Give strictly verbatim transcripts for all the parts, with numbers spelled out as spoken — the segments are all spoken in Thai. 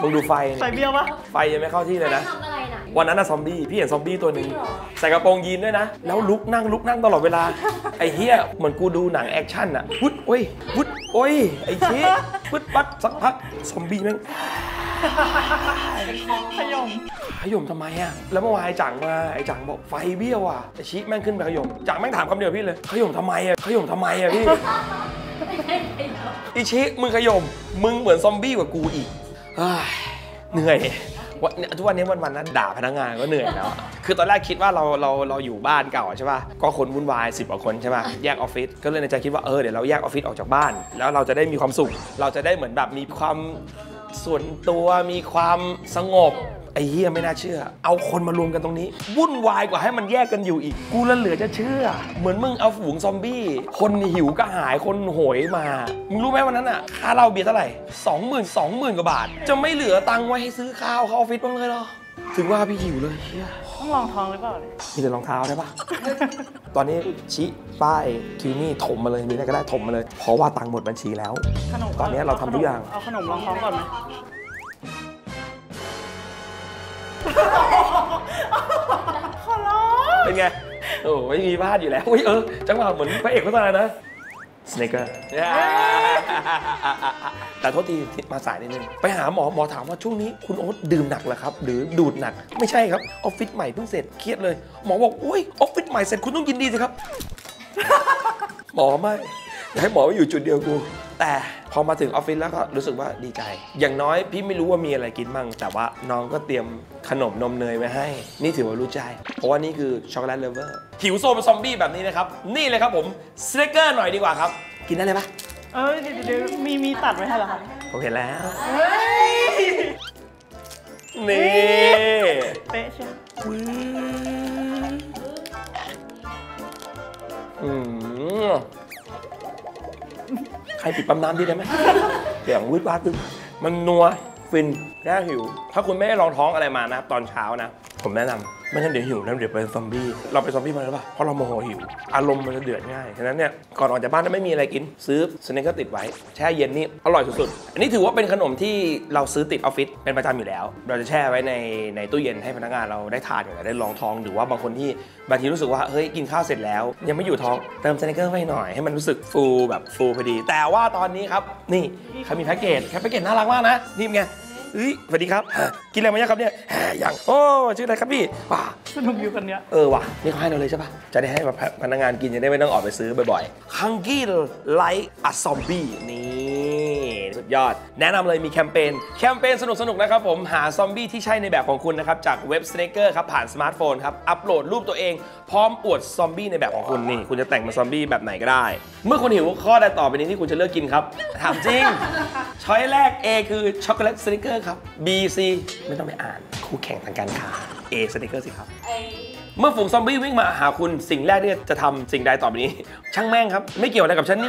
มึงดูไฟไฟเบี้ยวปะไฟยังไม่เข้าที่เลยนะทำอะไรน่ะวันนั้นอะซอมบี้พี่เห็นซอมบี้ตัวหนึ่งใส่กระโปรงยีนด้วยนะแล้วลุกนั่งลุกนั่งตลอดเวลาไอ้เหี้ยเหมือนกูดูหนังแอคชั่นอะวุ้ดโอ้ยวุ้ดโอ้ยไอ้เชี่ยวุ้ดปัดสักพักซอมบี้แม่งขยมขยมทำไมอะแล้วเมื่อวานไอ้จังมาไอ้จังบอกไฟเบี้ยวอะไอ้ชี้แม่งขึ้นไปขยมจังแม่งถามคำเดียวพี่เลยขยมทำไมอะขยมทำไมอะพี่ไอ้ชี้มึงขยมมึงเหมือนซอมบี้กว่ากูอีกเหนื่อยวันทุกวันนี้วันๆนั้นด่าพนักงานก็เหนื่อยแล้วคือตอนแรกคิดว่าเราเราเราอยู่บ้านเก่าใช่ป่ะก็คนวุ่นวายสิบกว่าคนใช่ป่ะแยกออฟฟิศก็เลยในใจคิดว่าเออเดี๋ยวเราแยกออฟฟิศออกจากบ้านแล้วเราจะได้มีความสุขเราจะได้เหมือนแบบมีความส่วนตัวมีความสงบไอ้เหี้ยไม่น่าเชื่อเอาคนมารวมกันตรงนี้วุ่นวายกว่าให้มันแยกกันอยู่อีกกูละเหลือจะเชื่อเหมือนมึงเอาฝูงซอมบี้คนหิวก็หายคนโหยมามึงรู้ไหมวันนั้นอ่ะค่าเหล้าเบียร์เท่าไหร่สองหมื่นสองหมื่นกว่าบาทจะไม่เหลือตังค์ไว้ให้ซื้อข้าวเข้าออฟฟิศบ้างเลยเหรอถึงว่าพี่หิวเลยเฮียต้องลองท้องหรือเปล่ามีแต่รองเท้าได้ปะ ตอนนี้ชี้ป้ายคิวนี่ถมมาเลยมีอะไรก็ได้ถมมาเลยเพราะว่าตังค์หมดบัญชีแล้วตอนนี้เราทำทุกอย่างเอาขนมลองท้องก่อนไหมขอร้องเป็นไงโอ้ไม่มีพลาดอยู่แล้วอุ้ยเออจังหวะเหมือนพระเอกโฆษณานะสเนคเกอร์แต่โทษทีมาสายนิดนึงไปหาหมอหมอถามว่าช่วงนี้คุณโอ๊ตดื่มหนักเหรอครับหรือดูดหนักไม่ใช่ครับออฟฟิศใหม่เพิ่งเสร็จเครียดเลยหมอบอกโอ้ยออฟฟิศใหม่เสร็จคุณต้องยินดีสิครับหมอไม่อยากให้หมออยู่จุดเดียวกูแต่พอมาถึงออฟฟิศแล้วก็รู้สึกว่าดีใจอย่างน้อยพี่ไม่รู้ว่ามีอะไรกินบ้างแต่ว่าน้องก็เตรียมขนมนมเนยไว้ให้นี่ถือว่ารู้ใจเพราะว่านี่คือช็อกโกแลตเลฟเวอร์หิวโซเป็นซอมบี้แบบนี้นะครับนี่เลยครับผมสเนคเกอร์หน่อยดีกว่าครับกินได้เลยปะเออเดี๋ยวมีมีตัดไว้ให้เหรอครับผมเห็นแล้วนี่เป๊ะใช่อืมใครปิดปั๊มน้ำดีได้ไหมเดี๋ยววิดวาดตึงมันนัวฟินแค่หิวถ้าคุณไม่ได้ลองท้องอะไรมานะตอนเช้านะผมแนะนำไม่งั้นเดี๋ยวหิวนะเดี๋ยวเป็นซอมบี้เราเป็นซอมบี้มาแล้วป่ะเพราะเราโมโหหิวอารมณ์มันจะเดือดง่ายฉะนั้นเนี่ยก่อนออกจากบ้านถ้าไม่มีอะไรกินซื้อสเนคเกอร์ติดไว้แช่เย็นนี่อร่อยสุดๆอันนี้ถือว่าเป็นขนมที่เราซื้อติดออฟฟิศเป็นประจำอยู่แล้วเราจะแช่ไว้ในในตู้เย็นให้พนักงานเราได้ทานอยู่แล้วได้ลองท้องหรือว่าบางคนที่บางทีรู้สึกว่าเฮ้ยกินข้าวเสร็จแล้วยังไม่อยู่ท้องเติมสเนคเกอร์ไว้หน่อยให้มันรู้สึกฟูแบบฟูพอดีแต่ว่าตอนนี้ครับนี่เขามีแพ็กเกจแพ็กเกจน่ารักมากนะนี่ไงเฮ้ยสวัสดีครับกินอะไรมาเนี่ยครับเนี่ยอย่างโอ้ชื่ออะไรครับพี่ว้าสนุกอยู่กันเนี้ยเออว่ะนี่เขาให้เราเลยใช่ปะจะได้ให้พนักงานกินจะได้ไม่ต้องออกไปซื้อบ่อยๆ Hungry Like a Zombie นี่สุดยอดแนะนำเลยมีแคมเปญแคมเปญสนุกๆนะครับผมหาซอมบี้ที่ใช่ในแบบของคุณนะครับจากเว็บ Snacker ครับผ่านสมาร์ทโฟนครับอัปโหลดรูปตัวเองพร้อมอวดซอมบี้ในแบบของคุณนี่คุณจะแต่งเป็นซอมบี้แบบไหนก็ได้เมื่อคุณหิวข้อใดต่อไปนี้ที่คุณจะเลือกกินครับถามจริงช้อยแรก A คือช็อกโกแลตสนิกเกอร์ครับ B C ไม่ต้องไปอ่านคู่แข่งทางการค้า A สนิกเกอร์สิครับเมื่อฝูงซอมบี้วิ่งมาหาคุณสิ่งแรกที่จะทำสิ่งใดต่อไปนี้ช่างแม่งครับไม่เกี่ยวอะไรกับฉันนี่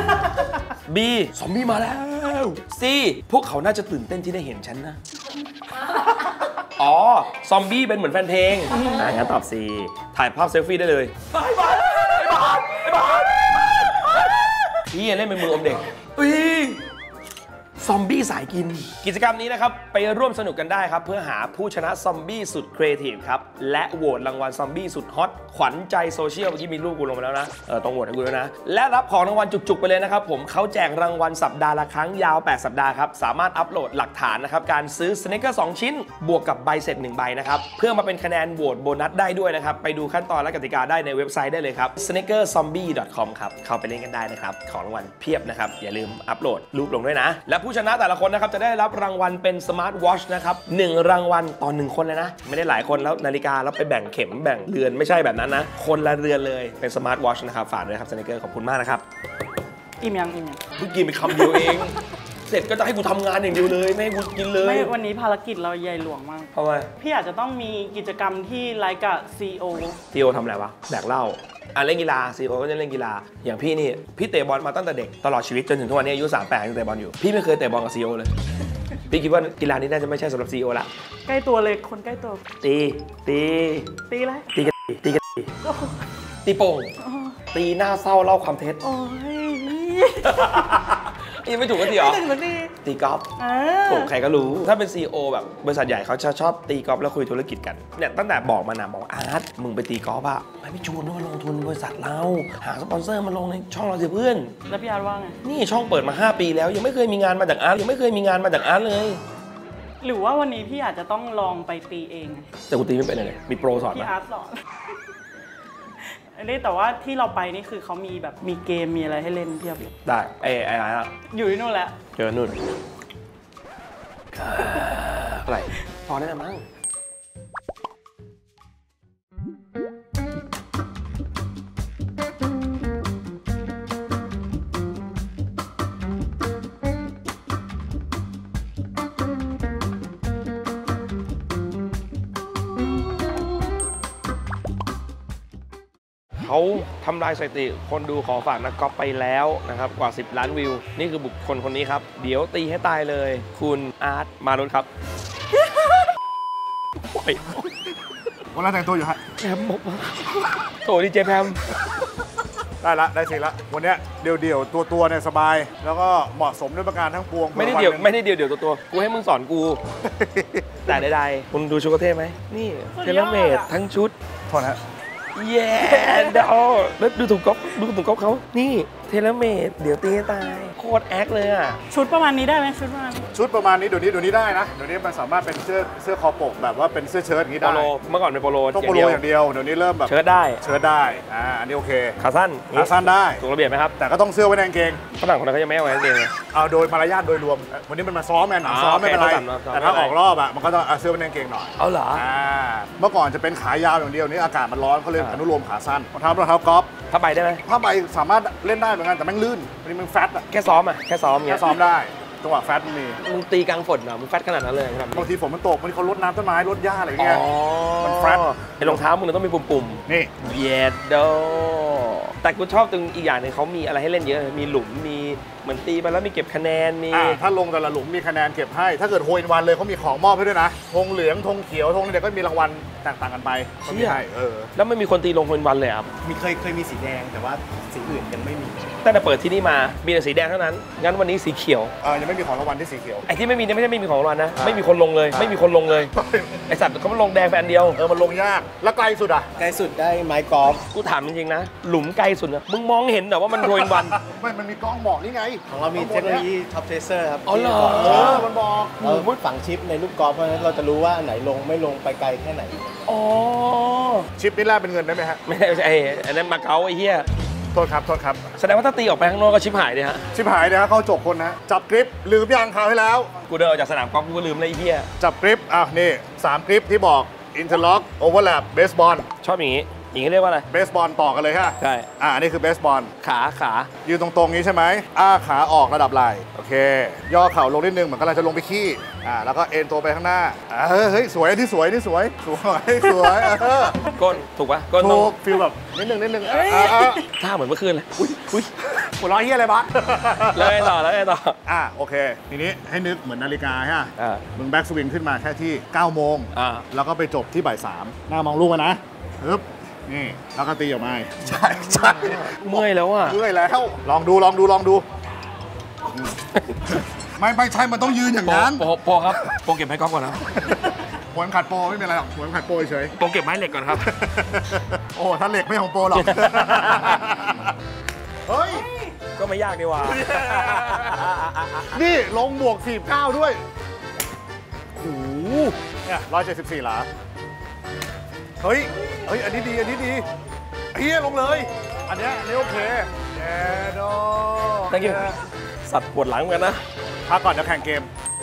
B ซอมบี้มาแล้ว C พวกเขาน่าจะตื่นเต้นที่ได้เห็นฉันนะอ๋อซอมบี้เป็นเหมือนแฟนเพลงอ่างั้นตอบ C ถ่ายภาพเซลฟี่ได้เลยไอ้บอลไอ้บอลไอ้บอลพี่เล่นเป็นมืออมเด็กซอมบี้สายกินกิจกรรมนี้นะครับไปร่วมสนุกกันได้ครับเพื่อหาผู้ชนะซอมบี้สุดครีเอทีฟครับและโหวตรางวัลซอมบี้สุดฮอตขวัญใจโซเชียลเมื่อกี้มีรูปกูลงมาแล้วนะเออต้องโหวตให้กูแล้วนะและรับของรางวัลจุกๆไปเลยนะครับผมเขาแจกรางวัลสัปดาห์ละครั้งยาวแปดสัปดาห์ครับสามารถอัปโหลดหลักฐานนะครับการซื้อสเนคเกอร์สองชิ้นบวกกับใบเสร็จหนึ่งใบนะครับเพื่อมาเป็นคะแนนโหวตโบนัสได้ด้วยนะครับไปดูขั้นตอนและกติกาได้ในเว็บไซต์ได้เลยครับ สเนคเกอร์ซอมบี้ ดอท คอม ครับเข้าไปเล่นกันได้นะครับของรางวัลเพียบนะครับอย่าลืมอัปโหลดรูปลงด้วยนะและผู้ชนะแต่ละคนนะครับจะได้รับรางวัลเป็นสมาร์ทวอชนะครับหนึ่งรางวัลต่อหนึ่งคนเลยนะไม่ได้หลายคนแล้วนาฬิกาแล้วไปแบ่งเข็มแบ่งเรือนไม่ใช่แบบนั้นนะคนละเรือนเลยเป็นสมาร์ทวอชนะครับฝากด้วยครับสเนคเกอร์ขอบคุณมากนะครับอิ่มยังอิ่มยังเพิ่งกินไปคำเดียวเองเสร็จก็จะให้กูทำงานอย่างเดียวเลยไม่ให้กูกินเลยไม่วันนี้ภารกิจเราใหญ่หลวงมากเพราะว่าพี่อาจจะต้องมีกิจกรรมที่ไลค์กับซีโอซีโอทำอะไรวะแบกเหล้าอ่ะเล่นกีฬาซีโอก็จะเล่นกีฬาอย่างพี่นี่พี่เตะบอลมาตั้งแต่เด็กตลอดชีวิตจนถึงทุกวันนี้อายุสามสิบแปดยังเตะบอลอยู่พี่ไม่เคยเตะบอลกับซีโอเลยพี่คิดว่ากีฬานี้น่าจะไม่ใช่สำหรับซีโอละใกล้ตัวเลยคนใกล้ตัวตีตีตีอะไรตีกันตีกันตีโป่งตีหน้าเศร้าเล่าความเท็จโอ้ยยังไม่ถูกกันทีเหรอไม่ถึงสักทีตีกอล์ฟถูกใครก็รู้ถ้าเป็น ซี อี โอ แบบบริษัทใหญ่เขาจะชอบตีกอล์ฟแล้วคุยธุรกิจกันเนี่ยตั้งแต่บอกมานะบอกว่าอาร์ตมึงไปตีกอล์ฟอะไม่ไปชวนมาลงทุนบริษัทเราหาสปอนเซอร์มาลงในช่องเราสิเพื่อนแล้วพี่อาร์ตว่าไงนี่ช่องเปิดมาห้าปีแล้วยังไม่เคยมีงานมาจากอาร์ตยังไม่เคยมีงานมาจากอาร์ตเลยหรือว่าวันนี้พี่อาจจะต้องลองไปตีเองแต่กูตีไม่เป็นเลยมีโปรสอนพี่อาร์ตสอนอันนี้แต่ว่าที่เราไปนี่คือเขามีแบบมีเกมมีอะไรให้เล่นเพียบเลยได้ไอ้ไอ้อะไรอะอยู่ที่นู่นแหละเจอนู่นอะไรพอได้แล้วมั้งเขาทำลายสถิติคนดูขอฝากนักกอล์ฟไปแล้วนะครับกว่าสิบล้านวิวนี่คือบุคคลคนนี้ครับเดี๋ยวตีให้ตายเลยคุณอาร์ตมารุนครับวันนั้นแต่งตัวอยู่ฮะแพมบอกมาโถดีเจแพมได้ละได้สิละวันนี้เดี่ยวๆตัวตัวเนี่ยสบายแล้วก็เหมาะสมด้วยประการทั้งปวงไม่ได้เดี่ยวไม่ได้เดี่ยวเดี่ยวตัวตัวกูให้มึงสอนกูแต่ใดๆคุณดูชุดกระเทไหมนี่เทเลเมดทั้งชุดโทษฮะเย้เดาแล้วดูถุงก๊อฟดูถุงก๊อฟเขานี่เทเลเมดเดี๋ยวตีให้ตายโคตรแอคเลยอ่ะชุดประมาณนี้ได้ไหมชุดประมาณชุดประมาณนี้เดี๋ยวนี้เดี๋ยวนี้ได้นะเดี๋ยวนี้มันสามารถเป็นเสื้อเสื้อคอปกแบบว่าเป็นเสื้อเชิ้ตอย่างนี้ได้โปโลเมื่อก่อนเป็นโปโลต้องโปโลอย่างเดียวเดี๋ยวนี้เริ่มแบบเชิ้ตได้เชิ้ตได้อ่าอันนี้โอเคขาสั้นขาสั้นได้ถูกระเบียบไหมครับแต่ก็ต้องเสื้อไว้ในกางเกงฝรั่งคนนั้นเขาจะไม่เอาไว้ในกางเกงเอาโดยมารยาทโดยรวมวันนี้มันมาซ้อมแมนซ้อมไม่เป็นไรแต่ถ้าออกรอบอ่ะมันก็ต้องเอาเสื้อไว้ในกางเกงหน่อยเอาเหรออ่าเมื่อก่อนจะเป็นขายาวอย่างเดียวนี้อากาศมันร้อนเขาเลยอนุโลมขาสั้นรองเท้ารองเท้ากอล์ฟผ้าใบได้ไหมผ้าใบสามารถเล่นได้เหมือนกันแต่แม่งลื่นวันนี้มันแฟตอะแค่ซ้อมอะแค่ซ้อมแค่ซ้อมได้จังหวะแฟตมันมีมึงตีกลางฝนเหรอมึงแฟตขนาดนั้นเลยบางทีฝนมันตกบางทีเขาลดน้ำต้นไม้ลดหญ้าอะไรเงี้ยมันแฟตไอ้รองเท้ามึงต้องมีปุ่มๆนี่เยดโดแต่กูชอบตรงอีกอย่างนึงเขามีอะไรให้เล่นเยอะมีหลุมมีเหมือนตีไปแล้วมีเก็บคะแนนมีถ้าลงแต่ละหลุมมีคะแนนเก็บให้ถ้าเกิดโฮอินวันเลยเขามีของมอบให้ด้วยนะธงเหลืองธงเขียวธงนี่เดี๋ยวก็มีรางวัลแตกต่างกันไปเขามีให้เออแล้วไม่มีคนตีลงโฮอินวันเลยครับมีเคยเคยมีสีแดงแต่ว่าสีอื่นยังไม่มีตั้งแต่เปิดที่นี่มามีแต่สีแดงเท่านั้นงั้นวันนี้สีเขียวเออยังไม่มีของรางวัลที่สีเขียวไอ้ที่ไม่มีเนี่ยไม่ใช่ไม่มีของรางวัลนะไม่มีคนลงเลยไม่มีคนลงเลยไอสัตว์เขาไม่ลงแดงแฟนเดียวเออมันลงยากแล้วไกลสุดอ่ะไกลสุดได้ไม้กอล์ฟกูถามจริงๆนะหลุมไกลสุดนะมึงมองเห็นแต่ว่ามันโฮอินวันไม่มันมีกล้องบอกนี่ไงของเรามีเทคโนโลยีท็อปเทเซอร์ครับอ๋อเหรอเออมันบอกเราฝังชิปในลูกกอล์ฟเพราะฉะนั้นเราจะรู้ว่าไหนลงไม่ลงไปไกลแค่ไหนอ๋อชิปนี่แลกเป็นเงินได้ไหมฮะไม่ใช่ไอ้อันนั้นมาเก๊าไอ้เหี้ยโทษครับโทษครับแสดงว่าถ้าตีออกไปข้างนอกก็ชิปหายเลยฮะชิปหายเลยฮะเข้าจกคนนะจับกริปลืมยางคราวให้แล้วกูเดินออกจากสนามกอล์ฟกูก็ลืมเลยไอ้เหี้ยจับกริปอ่ะนี่สามกริปที่บอกอินเทอร์ล็อกโอเวอร์แลปเบสบอลชอบอย่างงี้อย่างนี้เรียกว่าอะไรเบสบอลต่อกันเลยฮะใช่อ่ะอันนี้คือเบสบอลขาขายืนตรงๆนี้ใช่ไหมอ้าขาออกระดับไหล่โอเคย่อเข่าลงนิดนึงเหมือนกำลังจะลงไปขี้อ่าแล้วก็เอ็นตัวไปข้างหน้าอ่าเฮ้ยสวยที่สวยที่สวยสวยสวยก้นถูกปะก้นถูกฟีลแบบนิดนึงนิดนึงท่าเหมือนเมื่อคืนเลยอุ้ยอุ้ยหัวเราะเฮียอะไรบ้างแล้วไงต่อแล้วไงต่ออ่าโอเคทีนี้ให้นึกเหมือนนาฬิกาฮะมึงแบ็กสวิงขึ้นมาแค่ที่เก้าโมงแล้วก็ไปจบที่บ่ายสามหน้ามองลูกนะปึ๊บนี่แล้วก็ตีออกมาใช่ใช่เมื่อยแล้วอ่ะเมื่อยแล้วลองดูลองดูลองดูไม่ไม่ใช่มันต้องยืนอย่างนั้นโปโปครับโปเก็บไม้กอล์ฟก่อนนะหัวขัดโปไม่เป็นไรหรอกหัวขัดโปเฉยโปเก็บไม้เหล็กก่อนครับโอ้ถ้าเหล็กไม่ของโปหรอกเฮ้ยก็ไม่ยากดีว่านี่ลงบวกสี่สิบเก้าด้วยโอ้โหเนี่ยร้อยเจ็ดสิบสี่หลาเฮ้ยเฮ้ยอันนี้ดีอันนี้ดีเฮียลงเลยอันนี้อันนี้โอเคเย้โด thank you สัตว์ปวดหลังเหมือนกันนะพักก่อนจะแข่งเกม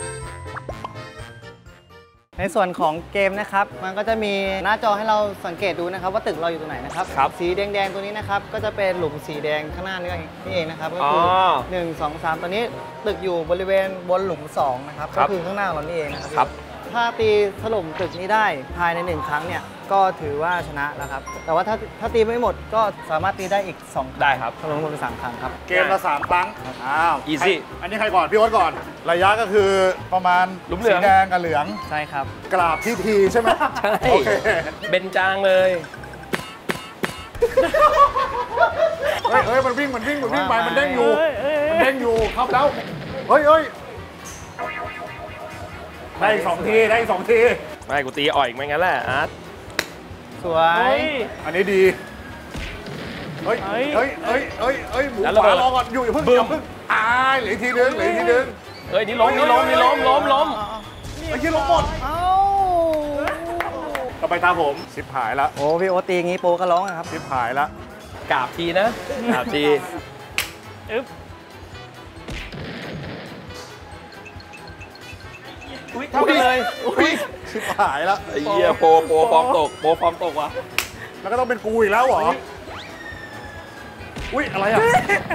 ในส่วนของเกมนะครับมันก็จะมีหน้าจอให้เราสังเกตดูนะครับว่าตึกเราอยู่ตรงไหนนะครับสีแดงๆตัวนี้นะครับก็จะเป็นหลุมสีแดงข้างหน้านี่เองนะครับก็คือหนึ่ง สอง สามตัวนี้ตึกอยู่บริเวณบนหลุมสองนะครับก็คือข้างหน้าเรานี่เองนะครับถ้าตีถล่มตึกนี้ได้ภายในหนึ่งครั้งเนี่ยก็ถือว่าชนะแล้วครับแต่ว่าถ้าถ้าตีไม่หมดก็สามารถตีได้อีกสองได้ครับถล่มรวมเป็นสามครั้งครับเกมละสามครั้งอ้าวอีซี่อันนี้ใครก่อนพี่โอ๊ตก่อนระยะก็คือประมาณสีแดงกับเหลืองใช่ครับกราบที่ทีใช่ไหมใช่เบนจางเลยเฮ้ยเฮ้ยมันวิ่งมันวิ่งมันวิ่งไปมันเด้งอยู่มันเด้งอยู่ครับแล้วเฮ้ยเฮ้ยได้อีกสองทีได้อีกสองทีไม่กูตีอ่อยอีกไม่งั้นแหละอาร์ตสวยเฮ้ยอันนี้ดีเฮ้ยเฮ้เฮ้ยยเฮ้ยเฮ้ยเฮ้ยหมูแล้วขระเบิวาดรอก่อนอยู่อย่าเพิ่งอย่าเพิ่งอ่าเหลืออีกทีนึงเหลืออีกทีนึงเฮ้ยนี่ล้มนี่ล้มนี่ล้มล้มล้มไอ้ที่ลงหมดเอ้าต่อไปตามผมชิบหายละโอ้พี่โอตตีอย่างงี้โปก็ร้องอะครับชิบหายละกราบทีนะกราบทีอึ๊บอุ้ยเท่ากันเลยอุ้ยชิบหายละไอ้เหี้ยโปรโปรฟอร์มตกโปรฟอร์มตกว่ะแล้วก็ต้องเป็นกูอีกแล้วเหรออุ้ยอะไรอ่ะ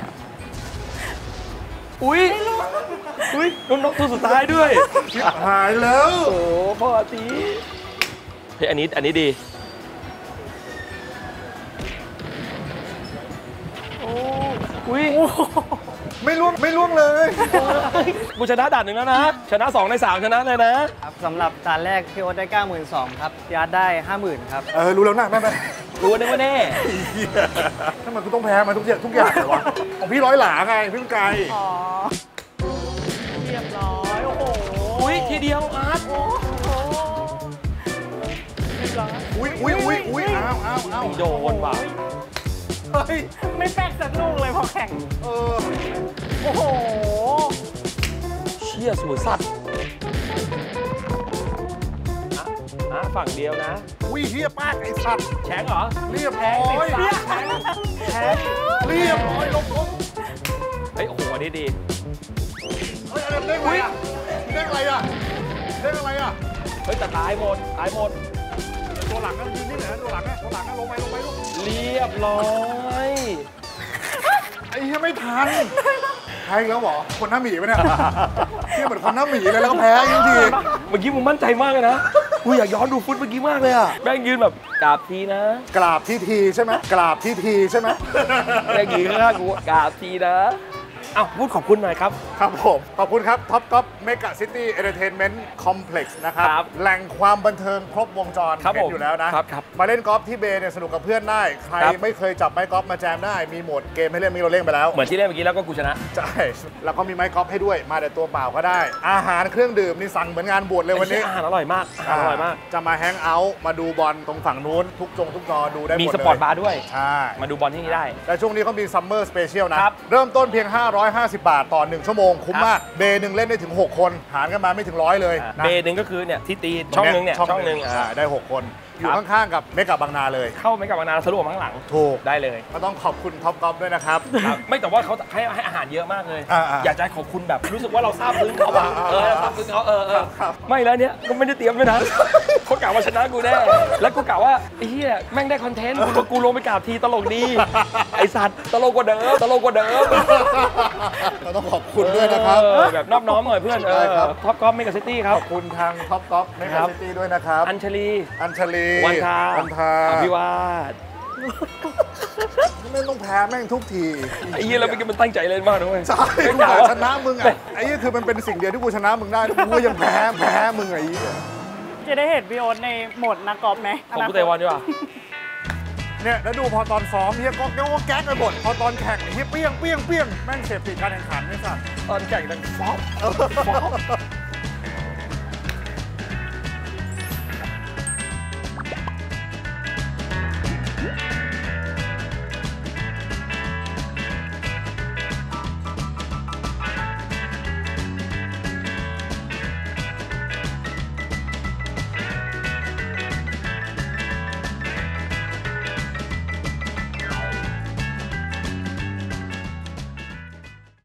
อุ้ยอุ้ยนกนกตัวสุดท้ายด้วยชิบหายแล้วโอ้พ่อตีเฮ้ยอันนี้อันนี้ดี อุ้ยไม่ล่วงไม่ล่วงเลยกูชนะด่านหนึ่งแล้วนะ ชนะสองในสามชนะเลยนะครับสำหรับตาแรกพี่โอ๊ตได้ เก้าหมื่นสองพัน ครับยาร์ดได้ ห้าหมื่น ครับเออรู้แล้วนะแม่แม่รู้นึกว่าแน่ทำไมกูต้องแพ้มาทุกอย่างทุกอย่างเลยวะของพี่ร้อยหลาไงพี่ไก่อ๋อเรียบร้อย โอ้โหอุ้ยทีเดียวอาร์ตโอ้โหเรียบร้อยอุ้ยอุ้ยอุ้ยอุ้ยอ้าวอ้าวอ้าวโดนว่ะเฮ้ยไม่แป๊กสักลูกเลยพอแข่งเออโอ้โหเชี่ยสวยสัตว์อ่ะอ่ะฝั่งเดียวนะอุ้ยเฮียปากไอ้สัตว์แชงเหรอเรียบร้อยแชงแชงแชงเรียบร้อยลงลงเฮ้ยโอ้โหอันนี้ดีเฮ้ยอะไรเด้งอะไรอ่ะเด้งอะไรอ่ะเด้งอะไรอ่ะเฮ้ยแต่ตายหมดตายหมดตัวหลังนะยืนนี่แหละตัวหลังนะตัวหลังนะลงไปลงไปลงเรียบร้อยไอ้เฮียไม่ทันแพ้อีกแล้วเหรอคนหน้าหมีปะเนี่ยเฮียเหมือนคนหน้าหมีเลยแล้วก็แพ้จริงเมื่อกี้มึงมั่นใจมากเลยนะกูอยากย้อนดูฟุตเมื่อกี้มากเลยอะแม่งยืนแบบกราบทีนะๆกราบที่ทีใช่ไหมกราบที่ทีใช่ไหมแม่งยืนข้างๆกูกราบทีนะเอ้าพูดขอบคุณหน่อยครับครับผม ขอบคุณครับท็อปก๊อปเมกะซิตี้เอนเตอร์เทนเมนต์คอมเพล็กซ์นะครับครับแหล่งความบันเทิงครบวงจรครับเห็ผนมอยู่แล้วนะครับครับมาเล่นกอล์ฟที่เบย์เนี่ยสนุกกับเพื่อนได้ ใครครับไม่เคยจับไม้กอล์ฟมาแจมได้ มีโหมดเกมให้เล่นมีเราเล่นไปแล้วเหมือนที่เล่นเมื่อกี้แล้วก็กูชนะใช่ แล้วก็มีไม้กอล์ฟให้ด้วย มาแต่ตัวเปล่าก็ได้ อาหารเครื่องดื่มนี่สั่งเหมือนงานบวชเลยวันนี้อาหารอร่อยมากอาหารอร่อยมากจะมาแฮงเอาท์มาดูบอลตรงฝั่งนู้นทุกจงทุกจอดูได้หมดมีเลยสปอร์ตบาร์ด้วยใช่มาดูบอลที่นี่ได้และช่วงนี้เขามีซัมเมอร์สเปเชียลนะครับ เริ่มต้นเพียง ห้าร้อยห้าสิบบาท ต่อ หนึ่ง ชั่วโมง คุ้มมาก เบย์หนึ่งเล่นได้ถึง หก คน หารกันมาไม่ถึงร้อยเลยนะเบย์หนึ่งก็คือเนี่ยที่ตีช่องหนึ่งเนี่ยช่องหนึ่งอ่าอ่าได้ หก คน อยู่ข้างๆกับเมกะบางนาเลยเข้าไม่กับบางนาสะดวกข้างหลังถูกได้เลยก็ต้องขอบคุณท็อปกอล์ฟด้วยนะครับครับไม่แต่ว่าเขาให้ให้อาหารเยอะมากเลยอ่าๆอยากจะให้ขอบคุณแบบรู้สึกว่าเราซาบซึ้งเขาอะอ่าๆเออเราซาบซึ้งเขาเออเออครับไม่แล้วเนี้ยก็ไม่ได้เตรียมด้วยนะ เขากล่าวว่าชนะกูแน่แล้วกูกล่าวว่าไอ้เหี้ยแม่งได้คอนเทนต์กูกูลงไปกราบทีตลกดีไอสัตว์ตลกกว่าเดิมตลกกว่าเดิมเราต้องขอบคุณด้วยนะครับเออแบบนอบน้อมหน่อยเพื่อนเอได้อครับท็อปกอล์ฟเมกะซิตี้ครับขอบคุณทางท็อปกอล์ฟเมครักะบซิตี้ด้วยนะครับอัญชลีอัญชลีวันทาวันทาอภิวาสแม่งต้องแพ้แม่งทุกทีไอ้เหี้ยแล้วเมื่อกี้มันตั้งใจเล่นมากนะเว้ยใช่ไม่กูกล่าวอยากว่าชนะมึงอ่ะไอ้นี่คือมันเป็นสิ่งเดียวที่กูชนะมึงได้กูก็ยังแพ้แพ้มึงไอ้เหี้ยจะได้เห็นพี่โอ๊ตในโหมดนักกอล์ฟไหมของกูเตะบอลดีกว่าเนี่ยแล้วดูพอตอนซ้อมเฮียก็แก๊กแก๊กไปหมดพอตอนแข่งเฮียเปี้ยงเปี้ยงเปี้ยงแม่งเสพติดการแข่งขันไม่สั่นตอนแข่งดังฟอปฟอป